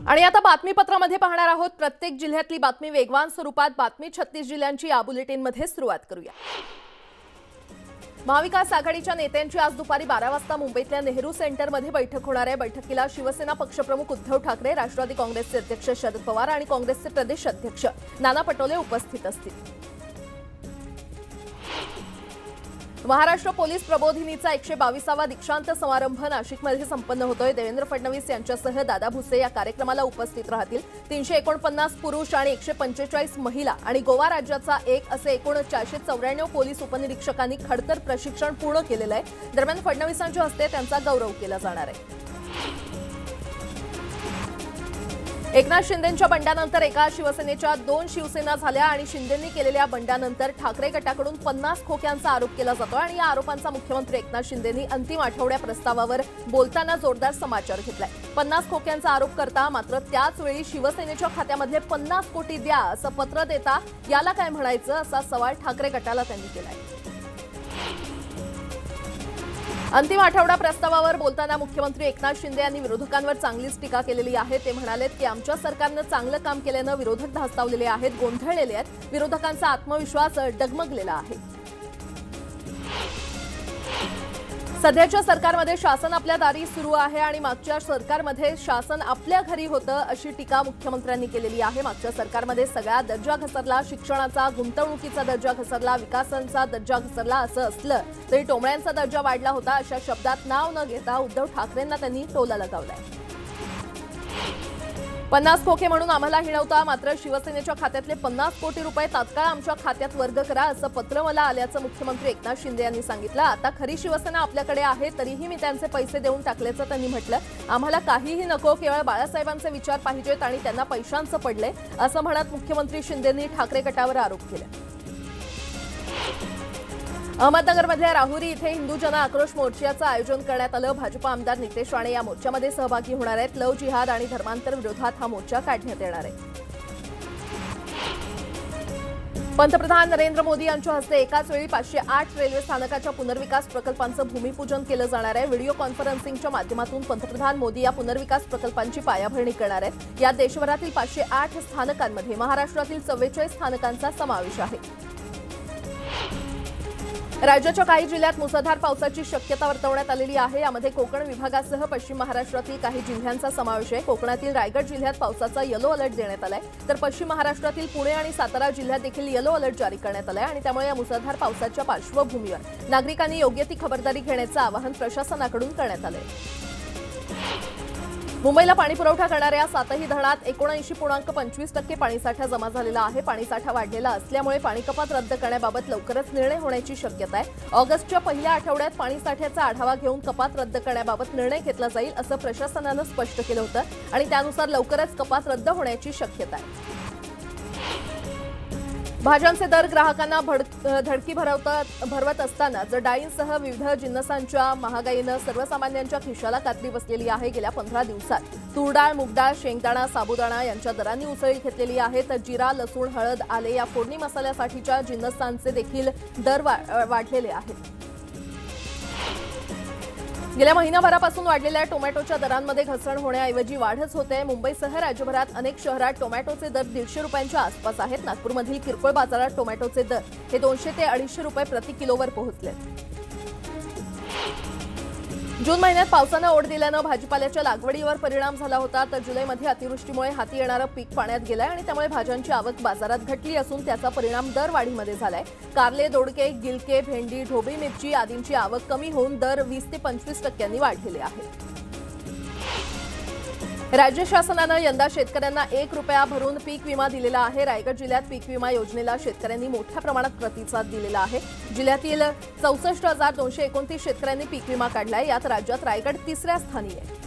आणि आता बातमीपत्रामध्ये पाहणार आहोत प्रत्येक जिल्ह्यातली बातमी वेगवान स्वरूपात। बातमी 36 जिल्ह्यांची या बुलेटिनमध्ये सुरुवात करूया। महाविकास आघाडीच्या नेत्यांची आज दुपारी 12 वाजता मुंबईतल्या नेहरू सेंटरमध्ये बैठक होणार आहे। बैठकीला शिवसेना पक्षप्रमुख उद्धव ठाकरे, राष्ट्रवादी काँग्रेसचे अध्यक्ष शरद पवार आणि काँग्रेसचे प्रदेश अध्यक्ष नाना पटोले उपस्थित असतील। महाराष्ट्र पोलीस प्रबोधिनीचा 122वा दीक्षांत समारंभ नाशिकमध्ये संपन्न होतोय। देवेंद्र फडणवीस यांच्यासह दादा भुसे या कार्यक्रमाला उपस्थित राहतील। 349 पुरुष आणि 145 महिला आणि गोवा राज्याचा एक असे एकूण 494 पोलीस उपनिरीक्षकांनी खडतर प्रशिक्षण पूर्ण केलेलं आहे। दरम्यान फडणवीसांच्या हस्ते त्यांचा गौरव केला जाणार आहे। एकनाथ शिंदेंच्या बंडानंतर एका शिवसेनेच्या 2 शिवसेना झाल्या आणि शिंदेंनी केलेल्या बंडानंतर ठाकरे गटाकडून 50 खोक्यांचा आरोप केला जातो आणि या आरोपांचा मुख्यमंत्री एकनाथ शिंदेंनी अंतिम आठवड्या प्रस्तावावर बोलताना जोरदार समाचार घेतलाय। 50 खोक्यांचा आरोप करता मात्र त्याच वेळी शिवसेनेच्या खात्यामधले 50 कोटी द्या असं पत्र देता याला काय म्हणायचं असा सवाल ठाकरे गटाला त्यांनी केलाय। अंतिम आठवडा प्रस्तावावर बोलताना मुख्यमंत्री एकनाथ शिंदे यांनी विरोधकांवर चांगलीच टीका केलेली आहे। ते म्हणालेत की आमच्या सरकारनं चांगलं काम केल्यानं विरोधक धास्तावलेले आहेत, गोंधळलेले आहेत, विरोधकांचा आत्मविश्वास डगमगलेला आहे। सध्याच्या सरकारमध्ये शासन आपल्या दारी सुरू आहे आणि मागच्या सरकारमध्ये शासन आपल्या घरी होतं अशी टीका मुख्यमंत्र्यांनी केलेली आहे। मागच्या सरकारमध्ये सगळा दर्जा घसरला, शिक्षणाचा, गुंतवणुकीचा दर्जा घसरला, विकासाचा दर्जा घसरला असं असलं तरी टोमऱ्यांचा दर्जा वाढला होता अशा शब्दात नाव न घेता उद्धव ठाकरेंना त्यांनी टोला लगावलाय। 50 खोके म्हणून आम्हाला हिणवता, मात्र शिवसेनेच्या खात्यातले 50 कोटी रुपये तात्काळ आमच्या खात्यात वर्ग करा असं पत्र मला आल्याचं मुख्यमंत्री एकनाथ शिंदे यांनी सांगितलं। आता खरी शिवसेना आपल्याकडे आहे तरीही मी त्यांचे पैसे देऊन टाकल्याचं त्यांनी म्हटलं। आम्हाला काहीही नको, केवळ बाळासाहेबांचे विचार पाहिजेत आणि त्यांना पैशांचं पडले असं म्हणत मुख्यमंत्री शिंदेंनी ठाकरे गटावर आरोप केला। अहमदनगरमधल्या राहुरी इथे हिंदू जन आक्रोश मोर्चाचं आयोजन करण्यात आलं। भाजप आमदार नितेश राणे या मोर्चामध्ये सहभागी होणार आहेत। लव जिहाद आणि धर्मांतर विरोधात हा मोर्चा काढण्यात येणार आहे। पंतप्रधान नरेंद्र मोदी यांच्या हस्ते एकाच वेळी 508 रेल्वे स्थानकाच्या पुनर्विकास प्रकल्पांचं भूमिपूजन केलं जाणार आहे। व्हिडिओ कॉन्फरन्सिंगच्या माध्यमातून पंतप्रधान मोदी या पुनर्विकास प्रकल्पांची पायाभरणी करणार आहेत। यात देशभरातील 508 स्थानकांमध्ये महाराष्ट्रातील 44 स्थानकांचा समावेश आहे। राज्याच्या काही जिल्ह्यात मुसळधार पावसाची शक्यता वर्तवण्यात आलेली आहे। यामध्ये कोकण विभागासह पश्चिम महाराष्ट्रातील काही जिल्ह्यांचा समावेश आहे। कोकणातील रायगड जिल्ह्यात पावसाचा येलो अलर्ट देण्यात आलाय, तर पश्चिम महाराष्ट्रातील पुणे आणि सातारा जिल्ह्यात देखील येलो अलर्ट जारी करण्यात आलाय आणि त्यामुळे या मुसळधार पावसाच्या पार्श्वभूमीवर नागरिकांनी योग्य ती खबरदारी घेण्याचं आवाहन प्रशासनाकडून करण्यात आलंय। मुंबईला पाणीपुरवठा करणाऱ्या 7ही धरणात 79.25% पाणीसाठा जमा झालेला आहे। पाणीसाठा वाढलेला असल्यामुळे पाणीकपात रद्द करण्याबाबत लवकरच निर्णय होण्याची शक्यता आहे। ऑगस्टच्या पहिल्या आठवड्यात पाणीसाठ्याचा आढावा घेऊन कपात रद्द करण्याबाबत निर्णय घेतला जाईल असं प्रशासनानं स्पष्ट केलं होतं आणि त्यानुसार लवकरच कपात रद्द होण्याची शक्यता आहे। भाज्यांचे दर ग्राहकांना धडकी भरवत असताना जर डाळींसह विविध जिन्नसांच्या महागाईनं सर्वसामान्यांच्या खिशाला कात्री बसलेली आहे। गेल्या 15 दिवसात तूरडाळ, मुगडाळ, शेंगदाणा, साबुदाणा यांच्या दरांनी उसळी घेतलेली आहे, तर जिरा, लसूण, हळद, आले या फोडणी मसाल्यासाठीच्या जिन्नसांचे देखील दर वाढलेले आहेत। गेल्या महिनाभरापासून वाढलेल्या टोमॅटोच्या दरांमध्ये घसरण होण्याऐवजी वाढच होते। मुंबईसह राज्यभरात अनेक शहरात टोमॅटोचे दर 150 रुपयांच्या आसपास आहेत। नागपूरमधील किरकोळ बाजारात टोमॅटोचे दर हे 200 ते 250 रुपये प्रति किलोवर पोहोचले। जून महिन्यात पावसानं ओढ दिल्यानं भाजीपाल्याच्या लागवडीवर परिणाम झाला होता, तर जुलैमध्ये अतिवृष्टीमुळे हाती येणारं पीक पाण्यात गेलंय आणि त्यामुळे भाज्यांची आवक बाजारात घटली असून त्याचा परिणाम दरवाढीमध्ये झालाय। कारले, दोडके, गिलके, भेंडी, ढोबळी मिरची आदींची आवक कमी होऊन दर 20 ते 25% वाढलेले आहेत। राज्य शासनानं यंदा शेतकऱ्यांना 1 रुपया भरून पीक विमा दिलेला आहे। रायगड जिल्ह्यात पीक विमा योजनेला शेतकऱ्यांनी मोठ्या प्रमाणात प्रतिसाद दिलेला आहे। जिल्ह्यातील 64,229 शेतकऱ्यांनी पीक विमा काढलाय। यात राज्यात रायगड 3ऱ्या स्थानी आहे।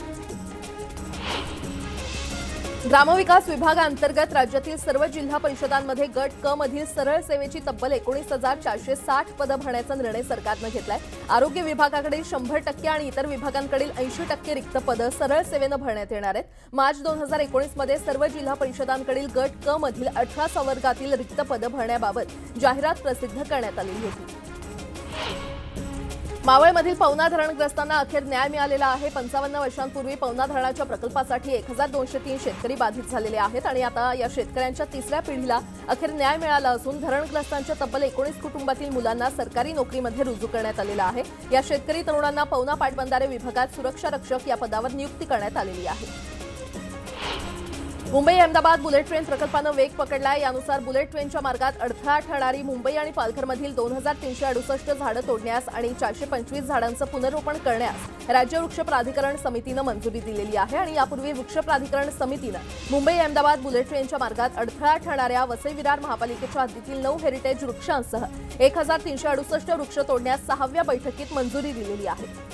ग्रामविकास विभागाअंतर्गत राज्यातील सर्व जिल्हा परिषदांमध्ये गट क मधील सरळ सेवेची तब्बल 19,460 पदं भरण्याचा निर्णय सरकारनं घेतलाय। आरोग्य विभागाकडील 100% आणि इतर विभागांकडील 80% रिक्त पदं सरळ सेवेनं भरण्यात येणार आहेत। मार्च 2019 मध्ये सर्व जिल्हा परिषदांकडील गट क मधील 18 संवर्गातील रिक्त पदं भरण्याबाबत जाहिरात प्रसिद्ध करण्यात आली होती। मावळमधील पवना धरणग्रस्तांना अखेर न्याय मिळालेला आहे। 55 वर्षांपूर्वी पवना धरणाच्या प्रकल्पासाठी 1203 शेतकरी बाधित झालेले आहेत आणि आता या शेतकऱ्यांच्या तिसऱ्या पिढीला अखेर न्याय मिळाला असून धरणग्रस्तांच्या तब्बल 19 कुटुंबातील मुलांना सरकारी नोकरीमध्ये रुजू करण्यात आलेला आहे। या शेतकरी तरुणांना पवना पाटबंधारे विभागात सुरक्षा रक्षक या पदावर नियुक्ती करण्यात आलेली आहे। मुंबई अहमदाबाद बुलेट ट्रेन प्रकल्पानं वेग पकडलाय। यानुसार बुलेट ट्रेनच्या मार्गात अडथळा ठरणारी मुंबई आणि पालघरमधील 2368 झाडं तोडण्यास आणि 425 झाडांचं पुनर्रोपण करण्यास राज्य वृक्ष प्राधिकरण समितीनं मंजुरी दिलेली आहे आणि यापूर्वी वृक्ष प्राधिकरण समितीनं मुंबई अहमदाबाद बुलेट ट्रेनच्या मार्गात अडथळा ठरणाऱ्या वसई विरार महापालिकेच्या हद्दीतील 9 हेरिटेज वृक्षांसह 1368 वृक्ष तोडण्यास 6व्या बैठकीत मंजुरी दिलेली आहे।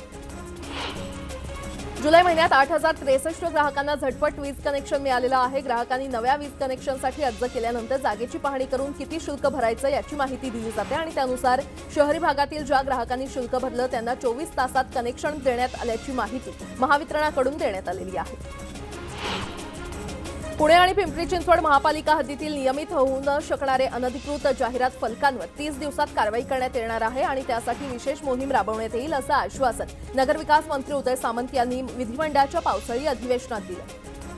जुलै महिन्यात 8063 ग्राहकांना झटपट वीज कनेक्शन मिळालेलं आहे। ग्राहकांनी नव्या वीज कनेक्शनसाठी अर्ज केल्यानंतर जागेची पाहणी करून किती शुल्क भरायचं याची माहिती दिली जाते आणि त्यानुसार शहरी भागातील ज्या ग्राहकांनी शुल्क भरलं त्यांना 24 तासात कनेक्शन देण्यात आल्याची माहिती महावितरणाकडून देण्यात आलेली आहे। पुणे आणि पिंपरी चिंचवड महापालिका हद्दीतील नियमित होऊ न शकणारे अनधिकृत जाहिरात फलकांवर 30 दिवसात कारवाई करण्यात येणार आहे आणि त्यासाठी विशेष मोहीम राबवण्यात येईल असं आश्वासन नगरविकास मंत्री उदय सामंत यांनी विधिमंडळाच्या पावसाळी अधिवेशनात दिलं।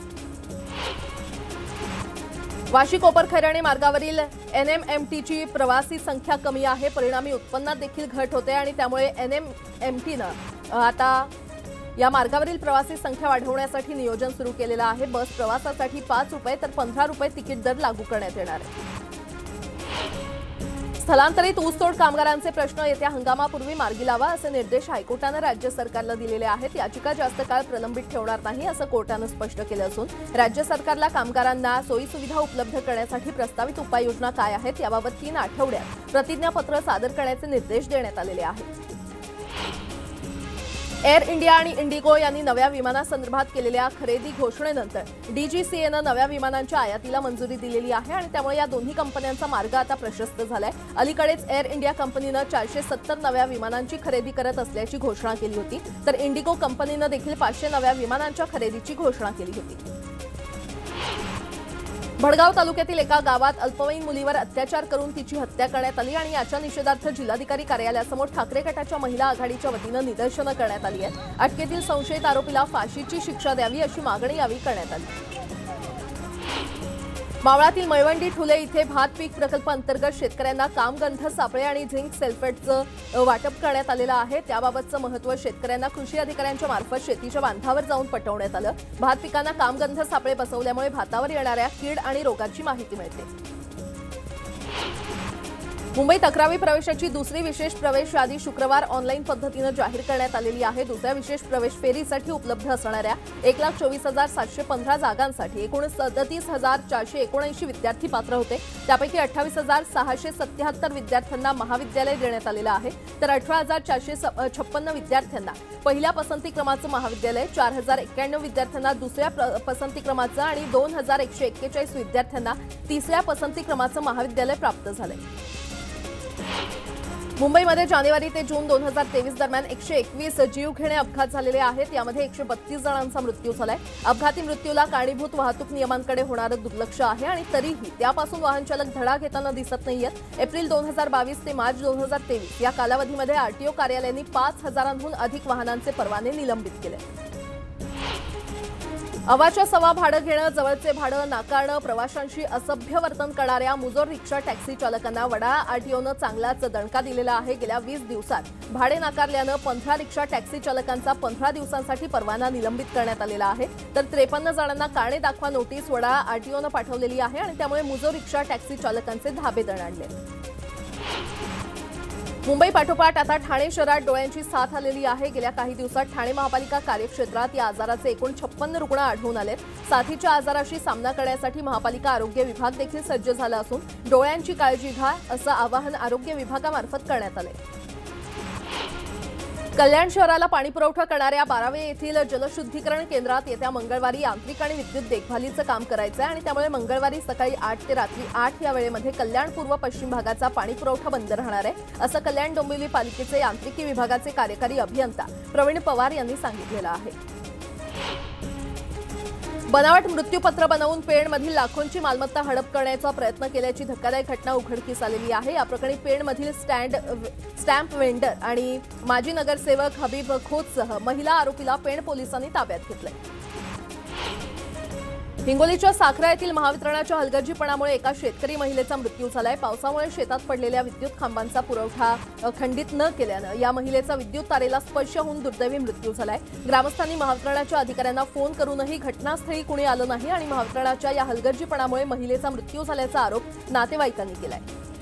वाशी कोपर खैराणे मार्गावरील NMMTची प्रवासी संख्या कमी आहे। परिणामी उत्पन्नात देखील घट होते आणि त्यामुळे NMMTनं आता या मार्गावरील प्रवासी संख्या वाढवण्यासाठी नियोजन सुरू केलेलं आहे। बस प्रवासासाठी 5 रुपये तर 15 रुपये तिकीट दर लागू करण्यात येणार आहे। स्थलांतरित ऊसतोड कामगारांचे प्रश्न येत्या हंगामापूर्वी मार्गी लावा असे निर्देश हायकोर्टानं राज्य सरकारला दिलेले आहेत। याचिका जास्त काळ प्रलंबित ठेवणार नाही असं कोर्टानं स्पष्ट केलं असून राज्य सरकारला कामगारांना सोयीसुविधा उपलब्ध करण्यासाठी प्रस्तावित उपाययोजना काय आहेत याबाबत 3 आठवड्यात प्रतिज्ञापत्र सादर करण्याचे निर्देश देण्यात आलेले आहेत। एअर इंडिया आणि इंडिगो यांनी नव्या विमानासंदर्भात केलेल्या खरेदी घोषणेनंतर DGCAनं नव्या विमानांच्या आयातीला मंजुरी दिलेली आहे आणि त्यामुळे या दोन्ही कंपन्यांचा मार्ग आता प्रशस्त झालाय। अलीकडेच एअर इंडिया कंपनीनं 470 नव्या विमानांची खरेदी करत असल्याची घोषणा केली होती तर इंडिगो कंपनीनं देखील 500 नव्या विमानांच्या खरेदीची घोषणा केली होती। भडगाव तालुक्यातील एका गावात अल्पवयीन मुलीवर अत्याचार करून तिची हत्या करण्यात आली आणि याच्या निषेधार्थ जिल्हाधिकारी कार्यालयासमोर ठाकरे गटाच्या महिला आघाडीच्या वतीनं निदर्शनं करण्यात आली आहेत। अटकेतील संशयित आरोपीला फाशीची शिक्षा द्यावी अशी मागणी यावेळी करण्यात आली। मावळातील मळवंडी ठुले इथे भात पीक प्रकल्प अंतर्गत शेतकऱ्यांना कामगंध सापळे आणि झिंक सल्फेटचं वाटप करण्यात आलेलं आहे। त्याबाबतचं महत्त्व शेतकऱ्यांना कृषी अधिकाऱ्यांच्या मार्फत शेतीच्या बांधावर जाऊन पटवण्यात आलं। भात पिकांना कामगंध सापळे बसवल्यामुळे भातावर येणाऱ्या कीड आणि रोगाची माहिती मिळते। मुंबईत 11वी प्रवेशाची दुसरी विशेष प्रवेश यादी शुक्रवार ऑनलाईन पद्धतीनं जाहीर करण्यात आलेली आहे। दुसऱ्या विशेष प्रवेश फेरीसाठी उपलब्ध असणाऱ्या 1,24,715 जागांसाठी एकूण 37,479 विद्यार्थी पात्र होते। त्यापैकी 28,677 विद्यार्थ्यांना महाविद्यालय देण्यात आलेलं आहे तर 18,456 विद्यार्थ्यांना पहिल्या पसंती क्रमाचं महाविद्यालय, 4,091 विद्यार्थ्यांना दुसऱ्या पसंती क्रमाचं आणि 2,141 विद्यार्थ्यांना तिसऱ्या पसंती क्रमाचं महाविद्यालय प्राप्त झालंय। मुंबईमध्ये जानेवारी ते जून 2023 दरम्यान 121 जीवघेणे अपघात झालेले आहेत। यामध्ये 132 जणांचा मृत्यू झालाय। अपघाती मृत्यूला कारणीभूत वाहतूक नियमांकडे होणारं दुर्लक्ष आहे आणि तरीही त्यापासून वाहन चालक धडा घेताना दिसत नाहीयेत। एप्रिल 2022 ते मार्च 2023 या कालावधीमध्ये RTO कार्यालयांनी 5,000हून अधिक वाहनांचे परवाने निलंबित केले। अवाच्या सवा भाडं घेणं, जवळचे भाडं नाकारणं, प्रवाशांशी असभ्य वर्तन करणाऱ्या मुजोर रिक्षा टॅक्सी चालकांना वडाळा RTOनं चांगलाच दणका दिलेला आहे। गेल्या 20 दिवसात भाडे नाकारल्यानं 15 रिक्षा टॅक्सी चालकांचा 15 दिवसांसाठी परवाना निलंबित करण्यात आलेला आहे तर 53 जणांना कारणे दाखवा नोटीस वडाळा RTOनं पाठवलेली आहे आणि त्यामुळे मुजोर रिक्षा टॅक्सी चालकांचे धाबे दणाणले। मुंबई पाठोपाठ आता ठाणे शहरात डोळ्यांची साथ आलेली आहे। गेल्या काही दिवसात ठाणे महापालिका कार्यक्षेत्रात या आजाराचे एकूण 56 रुग्ण आढळून आलेत। साथीच्या आजाराशी सामना करण्यासाठी महापालिका आरोग्य विभाग देखील सज्ज झाला असून डोळ्यांची काळजी घ्या असं आवाहन आरोग्य विभागामार्फत करण्यात आले। कल्याण शहराला पाणीपुरवठा करणाऱ्या 12वे येथील जलशुद्धीकरण केंद्रात येत्या मंगळवारी यांत्रिक आणि विद्युत देखभालीचं काम करायचं आहे आणि त्यामुळे मंगळवारी सकाळी 8 ते रात्री 8 या वेळेमध्ये कल्याण पूर्व पश्चिम भागाचा पाणीपुरवठा बंद राहणार आहे असं कल्याण डोंबिवली पालिकेचे यांत्रिकी विभागाचे कार्यकारी अभियंता प्रवीण पवार यांनी सांगितलेलं आहे। बनावट मृत्यूपत्र बनवून पेणमधील लाखोंची मालमत्ता हडप करण्याचा प्रयत्न केल्याची धक्कादायक घटना उघडकीस आलेली आहे। या प्रकरणी पेणमधील स्टॅम्प वेंडर आणि माजी नगरसेवक हबीब खोतसह महिला आरोपीला पेण पोलिसांनी ताब्यात घेतले। हिंगोलीच्या साखरा येथील महावितरणाच्या हलगर्जीपणामुळे एका शेतकरी महिलेचा मृत्यू झालाय। पावसामुळे शेतात पडलेल्या विद्युत खांबांचा पुरवठा खंडित न केल्यानं या महिलेचा विद्युत तारेला स्पर्श होऊन दुर्दैवी मृत्यू झालाय। ग्रामस्थांनी महावितरणाच्या अधिकाऱ्यांना फोन करूनही घटनास्थळी कुणी आलं नाही आणि महावितरणाच्या या हलगर्जीपणामुळे महिलेचा मृत्यू झाल्याचा आरोप नातेवाईकांनी केलाय।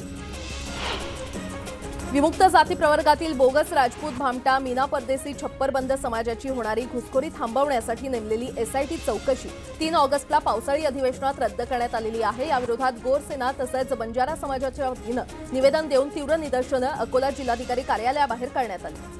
विमुक्त जाती प्रवर्गातील बोगस राजपूत भामटा मीना परदेसी छप्परबंद समाजाची होणारी घुसखोरी थांबवण्यासाठी नेमलेली एसआयटी चौकशी 3 ऑगस्टला पावसाळी अधिवेशनात रद्द करण्यात आलेली आहे। या विरोधात गोरसेना तसंच बंजारा समाजाच्या वतीनं निवेदन देऊन तीव्र निदर्शनं अकोला जिल्हाधिकारी कार्यालयाबाहेर करण्यात आली।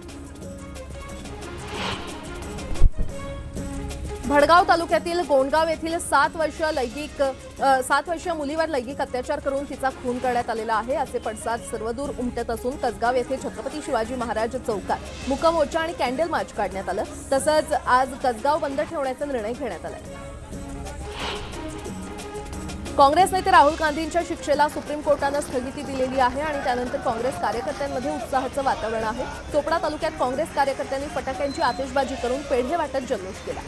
भडगाव तालुक्यातील गोंडगाव येथील 7 वर्षीय मुलीवर लैंगिक अत्याचार करून तिचा खून करण्यात आलेला आहे असे पडसाद सर्वदूर उमटत असून कसगाव येथे छत्रपती शिवाजी महाराज चौकात मुकमोर्चा आणि कॅन्डल मार्च काढण्यात आलं। तसंच आज कसगाव बंद ठेवण्याचा निर्णय घेण्यात आला। काँग्रेस नेते राहुल गांधींच्या शिक्षेला सुप्रीम कोर्टानं स्थगिती दिलेली आहे आणि त्यानंतर काँग्रेस कार्यकर्त्यांमध्ये उत्साहाचं वातावरण आहे। चोपडा तालुक्यात काँग्रेस कार्यकर्त्यांनी फटाक्यांची आतिषबाजी करून पेढे वाटत जल्लोष केला।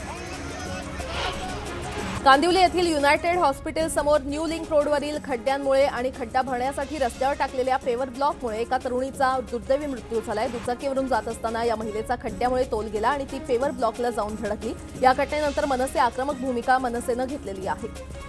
कांदिवली येथील युनायटेड हॉस्पिटल समोर न्यू लिंक रोडवरील खड्ड्यांमुळे आणि खड्डा भरण्यासाठी रस्त्यावर टाकलेल्या पेवर ब्लॉकमुळे एका तरुणीचा दुर्दैवी मृत्यू झालाय। दुचाकीवरून जात असताना या महिलेचा खड्ड्यामुळे तोल गेला आणि ती पेवर ब्लॉकला जाऊन धडकली। या घटनेनंतर मनसे आक्रमक भूमिका मनसेनं घेतलेली आहे।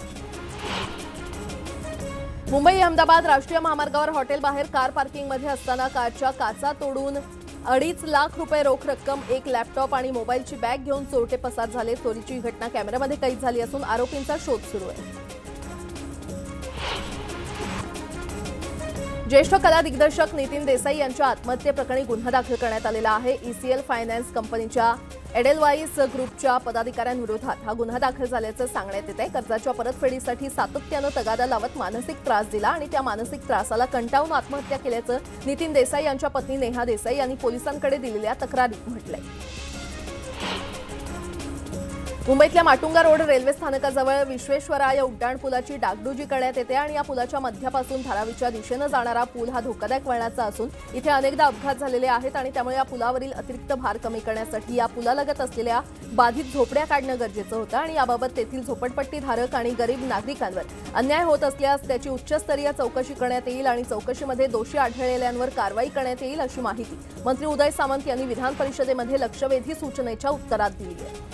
मुंबई अहमदाबाद राष्ट्रीय महामार्गावर हॉटेल बाहेर कार पार्किंगमध्ये असताना कारच्या काचा तोडून 2.5 लाख रुपये रोख रक्कम, एक लॅपटॉप आणि मोबाईलची बॅग घेऊन चोरटे पसार झाले। चोरीची घटना कॅमेऱ्यामध्ये कैद झाली असून आरोपींचा शोध सुरू आहे। ज्येष्ठ कला दिग्दर्शक नितीन देसाई यांच्या आत्महत्येप्रकरणी गुन्हा दाखल करण्यात आलेला आहे। ईसीएल फायनान्स कंपनीच्या एडेलवाईस ग्रुपच्या पदाधिकाऱ्यांविरोधात हा गुन्हा दाखल झाल्याचं सांगण्यात येत आहे। कर्जाच्या परतफेडीसाठी सातत्यानं तगादा लावत मानसिक त्रास दिला आणि त्या मानसिक त्रासाला कंटाळून आत्महत्या केल्याचं नितीन देसाई यांच्या पत्नी नेहा देसाई यांनी पोलिसांकडे दिलेल्या तक्रारीत म्हटलंय। मुंबईतल्या माटुंगा रोड रेल्वे स्थानकाजवळ विश्वेश्वराय उड्डाणपुलाची डागडुजी करण्यात येते आणि या पुलाच्या मध्यापासून धारावीच्या दिशेनं जाणारा पूल हा धोकादायक वळणाचा असून इथे अनेकदा अपघात झालेले आहेत आणि त्यामुळे या पुलावरील अतिरिक्त भार कमी करण्यासाठी या पुलालगत असलेल्या बाधित झोपड्या काढणं गरजेचं होतं आणि याबाबत तेथील झोपडपट्टीधारक आणि गरीब नागरिकांवर अन्याय होत असल्यास त्याची उच्चस्तरीय चौकशी करण्यात येईल आणि चौकशीमध्ये दोषी आढळलेल्यांवर कारवाई करण्यात येईल अशी माहिती मंत्री उदय सामंत यांनी विधान परिषदेमध्ये लक्षवेधी सूचनेच्या उत्तरात दिली आहे।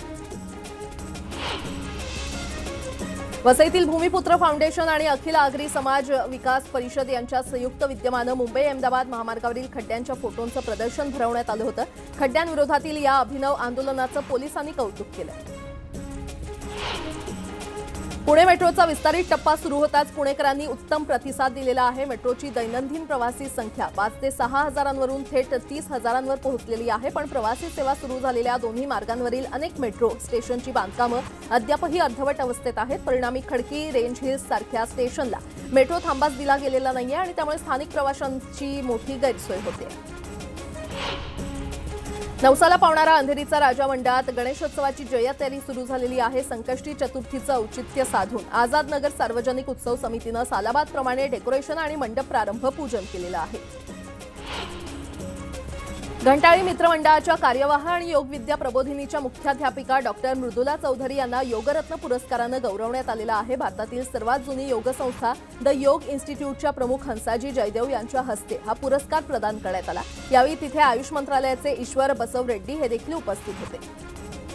वसईतील भूमिपुत्र फाउंडेशन आणि अखिल आगरी समाज विकास परिषद यांच्या संयुक्त विद्यमानं मुंबई अहमदाबाद महामार्गावरील खड्ड्यांच्या फोटोंचं प्रदर्शन भरवण्यात आलं होतं। खड्ड्यांविरोधातील या अभिनव आंदोलनाचं पोलिसांनी कौतुक केलं। पुणे मेट्रोचा विस्तारित टप्पा सुरू होताच पुणेकरांनी उत्तम प्रतिसाद दिलेला आहे। मेट्रोची दैनंदिन प्रवासी संख्या 5 ते 6 हजारांवरून थेट 30 हजारांवर पोहोचलेली आहे। पण प्रवासी सेवा सुरू झालेल्या दोन्ही मार्गांवरील अनेक मेट्रो स्टेशनची बांधकामं अद्यापही अर्धवट अवस्थेत आहेत। परिणामी खडकी, रेंज हिल्स सारख्या स्टेशनला मेट्रो थांबाच दिला गेलेला नाहीये आणि त्यामुळे स्थानिक प्रवाशांची मोठी गैरसोय होते। नवसाला पावणारा अंधेरीचा राजा मंडळात गणेशोत्सवाची जय्यत सुरू झालेली आहे। संकष्टी चतुर्थीचं औचित्य साधून आझाद नगर सार्वजनिक उत्सव समितीनं सालाबादप्रमाणे डेकोरेशन आणि मंडप प्रारंभ पूजन केलेलं आहे। घंटाळी मित्रमंडळाच्या कार्यवाह आणि योगविद्या प्रबोधिनीच्या मुख्याध्यापिका डॉक्टर मृदुला चौधरी यांना योगरत्न पुरस्कारानं गौरवण्यात आलेलं आहे। भारतातील सर्वात जुनी योग संस्था द योग इन्स्टिट्यूटच्या प्रमुख हंसाजी जयदेव यांच्या हस्ते हा पुरस्कार प्रदान करण्यात आला। यावेळी तिथे आयुष मंत्रालयाचे ईश्वर बसव रेड्डी हे देखील उपस्थित होते।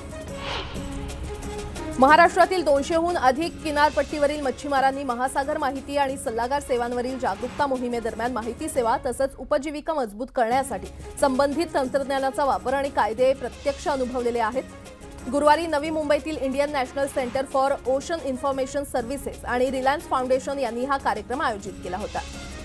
महाराष्ट्रातील 200हून अधिक किनारपट्टीवरील मच्छीमारांनी महासागर माहिती आणि सल्लागार सेवांवरील जागरूकता मोहिमेदरम्यान माहिती सेवा तसंच उपजीविका मजबूत करण्यासाठी संबंधित तंत्रज्ञानाचा वापर आणि कायदे प्रत्यक्ष अनुभवलेले आहेत। गुरुवारी नवी मुंबईतील Indian national centre for ocean information services आणि रिलायन्स फाउंडेशन यांनी हा कार्यक्रम आयोजित केला होता।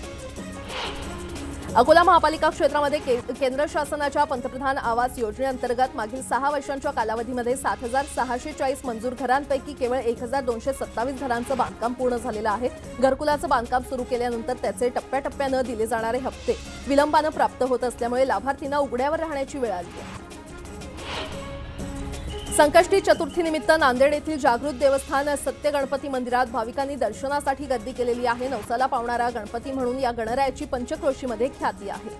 अकोला महापालिका क्षेत्रामध्ये केंद्र शासनाच्या पंतप्रधान आवास योजनेअंतर्गत मागील 6 वर्षांच्या कालावधीमध्ये 7,640 मंजूर घरांपैकी केवळ 1,227 घरांचं बांधकाम पूर्ण झालेलं आहे। घरकुलाचं बांधकाम सुरू केल्यानंतर त्याचे टप्प्याटप्प्यानं दिले जाणारे हप्ते विलंबानं प्राप्त होत असल्यामुळे लाभार्थींना उघड्यावर राहण्याची वेळ आली आहे। संकष्टी चतुर्थीनिमित्त नांदेड येथील जागृत देवस्थान सत्य गणपती मंदिरात भाविकांनी दर्शनासाठी गर्दी केलेली आहे। नवसाला पावणारा गणपती म्हणून या गणरायाची पंचक्रोशीमध्ये ख्याती आहे।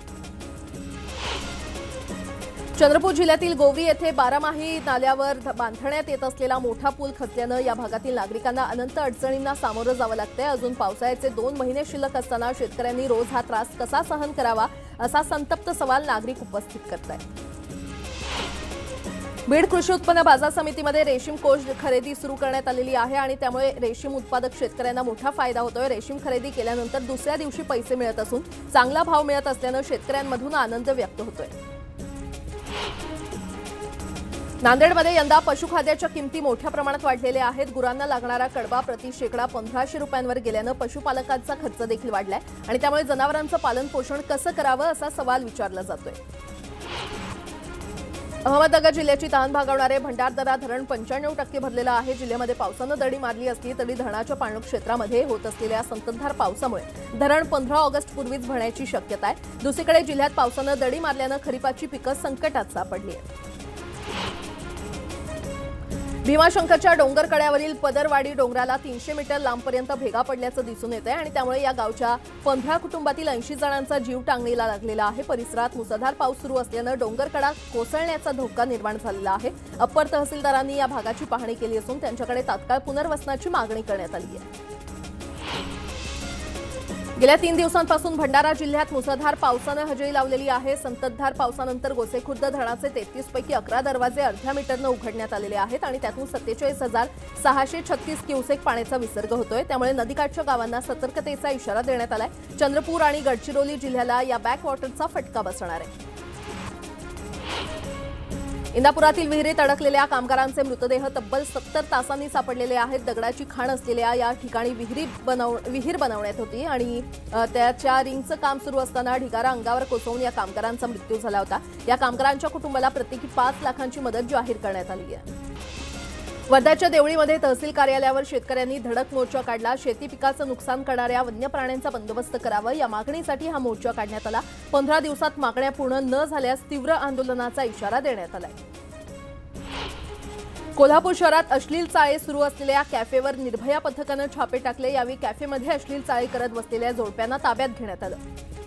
चंद्रपूर जिल्ह्यातील गोवरी येथे बारामाही नाल्यावर बांधण्यात येत असलेला मोठा पूल खचल्यानं या भागातील नागरिकांना अनंत अडचणींना सामोरं जावं लागतंय। अजून पावसाळ्याचे 2 महिने शिल्लक असताना शेतकऱ्यांनी रोज हा त्रास कसा सहन करावा असा संतप्त सवाल नागरिक उपस्थित करतायत। बीड कृषी उत्पन्न बाजार समितीमध्ये रेशीम कोष खरेदी सुरू करण्यात आलेली आहे आणि त्यामुळे रेशीम उत्पादक शेतकऱ्यांना मोठा फायदा होतोय। रेशीम खरेदी केल्यानंतर दुसऱ्या दिवशी पैसे मिळत असून चांगला भाव मिळत असल्यानं शेतकऱ्यांमधून आनंद व्यक्त होतोय। नांदेडमध्ये यंदा पशुखाद्याच्या किमती मोठ्या प्रमाणात वाढलेल्या आहेत। गुरांना लागणारा कडबा प्रति शेकडा 1500 रुपयांवर गेल्यानं पशुपालकांचा खर्च देखील वाढलाय आणि त्यामुळे जनावरांचं पालन पोषण कसं करावं असा सवाल विचारला जातोय। अहमदनगर जिल्ह्याची तहान भागवणारे भंडारदरा धरण 95% भरलेलं आहे। जिल्ह्यामध्ये पावसानं दडी मारली असली तरी धरणाच्या पाणलोट क्षेत्रामध्ये होत असलेल्या संततधार पावसामुळे धरण 15 ऑगस्ट पूर्वीच भरण्याची शक्यता आहे। दुसरीकडे जिल्ह्यात पावसानं दडी मारल्यानं खरीपाची पिकं संकटात सापडली आहेत। भीमाशंकरच्या डोंगर कड्यावरील पदरवाडी डोंगराला 300 मीटर लांबपर्यंत भेगा पडल्याचं दिसून येत आहे आणि त्यामुळे या गावच्या 15 कुटुंबातील 80 जणांचा जीव टांगणीला लागलेला आहे। परिसरात मुसळधार पाऊस सुरू असल्यानं डोंगरकडा कोसळण्याचा धोका निर्माण झालेला आहे। अप्पर तहसीलदारांनी या भागाची पाहणी केली असून त्यांच्याकडे तात्काळ पुनर्वसनाची मागणी करण्यात आली आहे। गेल्या 3 दिवसांपासून भंडारा जिल्ह्यात मुसळधार पावसानं हजेरी लावलेली आहे। संततधार पावसानंतर गोसेखुर्द धरणाचे 33 पैकी 11 दरवाजे अर्ध्या मीटरनं उघडण्यात आलेले आहेत आणि त्यातून 47,636 क्युसेक पाण्याचा विसर्ग होतोय। त्यामुळे नदीकाठच्या गावांना सतर्कतेचा इशारा देण्यात आलाय। चंद्रपूर आणि गडचिरोली जिल्ह्याला या बॅकवॉटरचा फटका बसणार आहे। इंदापुरातील विहिरीत अडकलेल्या कामगारांचे मृतदेह तब्बल 70 तासांनी सापडलेले आहेत। दगडाची खाण असलेल्या या ठिकाणी विहीर बनवण्यात होती आणि त्याच्या रिंगचं काम सुरू असताना ढिगारा अंगावर कोसळून या कामगारांचा मृत्यू झाला होता। या कामगारांच्या कुटुंबाला प्रत्येकी 5 लाखांची मदत जाहीर करण्यात आली आहे। वर्ध्याच्या देवळीमध्ये तहसील कार्यालयावर शेतकऱ्यांनी धडक मोर्चा काढला। शेती पिकाचं नुकसान करणाऱ्या वन्य प्राण्यांचा बंदोबस्त करावा या मागणीसाठी हा मोर्चा काढण्यात आला। 15 दिवसात मागण्या पूर्ण न झाल्यास तीव्र आंदोलनाचा इशारा देण्यात आलाय। कोल्हापूर शहरात अश्लील चाळे सुरू असलेल्या कॅफेवर निर्भया पथकानं छापे टाकले। यावेळी कॅफेमध्ये अश्लील चाळे करत बसलेल्या जोडप्यांना ताब्यात घेण्यात आलं।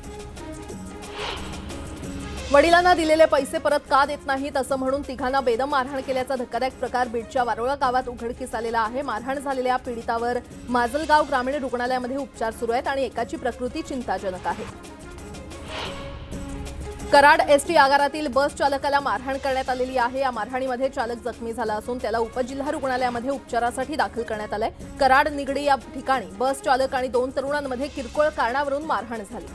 वडिलांना दिलेले पैसे परत का देत नाहीत असं म्हणून तिघांना बेदम मारहाण केल्याचा धक्कादायक प्रकार बीडच्या वारोळा गावात उघडकीस आलेला आहे। मारहाण झालेल्या पीडितावर माजलगाव ग्रामीण रुग्णालयामध्ये उपचार सुरू आहेत आणि एकाची प्रकृती चिंताजनक आहे। कराड एसटी आगारातील बस चालकाला मारहाण करण्यात आलेली आहे। या मारहाणीमध्ये चालक जखमी झाला असून त्याला उपजिल्हा रुग्णालयामध्ये उपचारासाठी दाखल करण्यात आलंय। कराड निगडी या ठिकाणी बस चालक आणि 2 तरुणांमध्ये किरकोळ कारणावरून मारहाण झाली।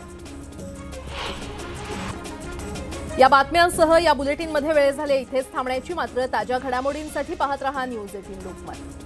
या बातम्यांसह या बुलेटिनमध्ये वेळ झाले इथेच थांबण्याची। मात्र ताज्या घडामोडींसाठी पाहत रहा न्यूज 18 लोकमत।